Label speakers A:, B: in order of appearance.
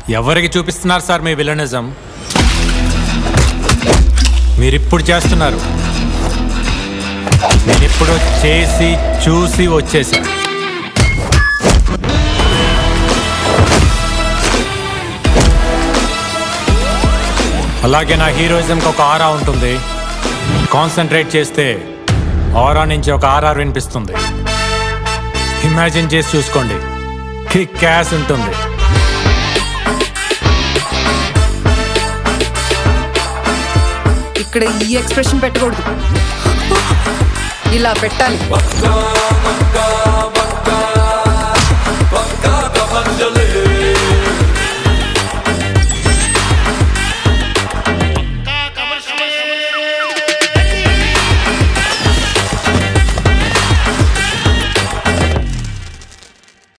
A: ఎవరికి చూపిస్తున్నారు సార్ మీ విలనిజం? మీరిప్పుడు చేస్తున్నారు. నేనిప్పుడు చేసి చూసి వచ్చేసా. అలాగే నా హీరోయిజంకి ఒక ఆరా ఉంటుంది. కాన్సన్ట్రేట్ చేస్తే ఆరా నుంచి ఒక ఆర్ఆర్ వినిపిస్తుంది. ఇమాజిన్ చేసి చూసుకోండి, కిక్ యాస్ ఉంటుంది.
B: ఇక్కడ ఈ ఎక్స్ప్రెషన్ పెట్టకూడదు, ఇలా పెట్టాలి.